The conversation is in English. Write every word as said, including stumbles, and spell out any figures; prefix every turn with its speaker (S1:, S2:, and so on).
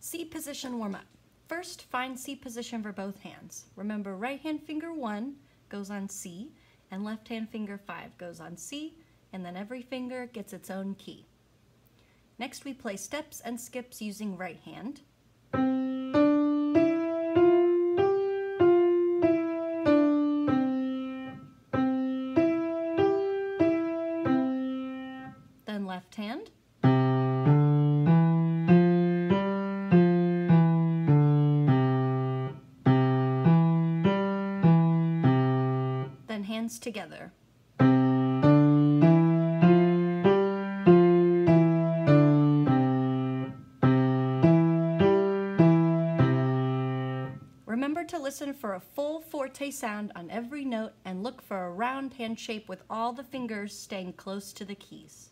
S1: C position warm-up. First, find C position for both hands. Remember, right hand finger one goes on C, and left hand finger five goes on C, and then every finger gets its own key. Next, we play steps and skips using right hand. Then left hand. Then hands together. Remember to listen for a full forte sound on every note and look for a round hand shape with all the fingers staying close to the keys.